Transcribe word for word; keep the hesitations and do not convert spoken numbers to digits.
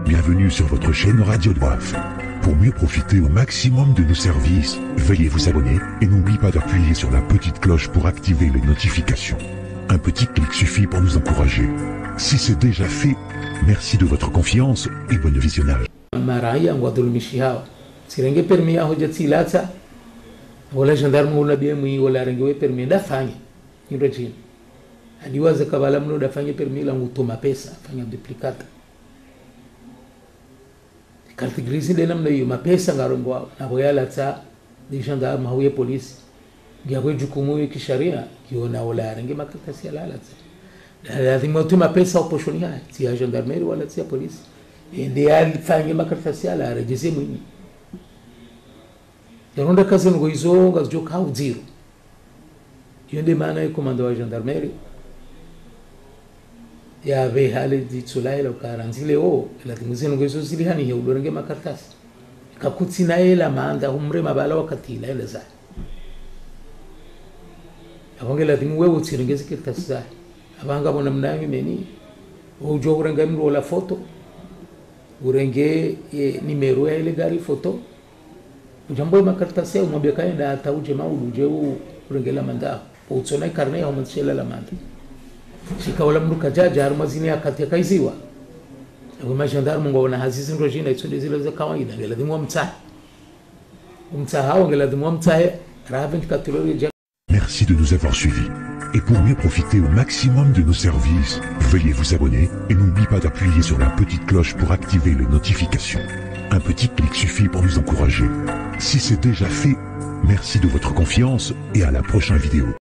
Bienvenue sur votre chaîne Radio Doif. Pour mieux profiter au maximum de nos services, veuillez vous abonner et n'oubliez pas d'appuyer sur la petite cloche pour activer les notifications. Un petit clic suffit pour nous encourager. Si c'est déjà fait, merci de votre confiance et bon visionnage. Maraia ngwadhulumishi hawa sirenge permi hoja tsilata wala gendarme wala bmi wala rengewe permi dafanya ndio chini adiwaza kabala mno dafanya permi la ngutuma pesa fanya duplicata carte grise de namna hiyo mapesa ngarongo na boyala ta ni gendarme hawe polisi ngakwe jukumu kisharia kiona wala renge makatasi alala lazima utuma pesa oposhoni haya tia gendarmerie wala tia polisi ende alifanya makaratasi ala arejeze mwini yaronda kazi ngo izo ngazo ka uziro yende maana ya komando wa gendarmerie ya ve hali di tsulaila karanzile o la tinguze ngo izo zilihani he ulorenge makaratasi kakutsina ela maanda umre mabala wakati la ela za abongela tinguwe utsirengeze karatasi za abanga bona mnangi meni ujo urenga mro la foto urenge e, nimero ya ile gari foto ujambo makaratasi umwambia kaenda hata uje maulu uje urenge la manda utsona karne ya mtshela la manda shika wala mruka jaja armazini akati kaiziwa ngo majandarmu ngo na hazizi ndojina itsonde zile za kawaida ngela dimwa mtsa mtsa hao ngela dimwa mtsa raven katulori. Merci de nous avoir suivis. Et pour mieux profiter au maximum de nos services, veuillez vous abonner et n'oubliez pas d'appuyer sur la petite cloche pour activer les notifications. Un petit clic suffit pour nous encourager. Si c'est déjà fait, merci de votre confiance et à la prochaine vidéo.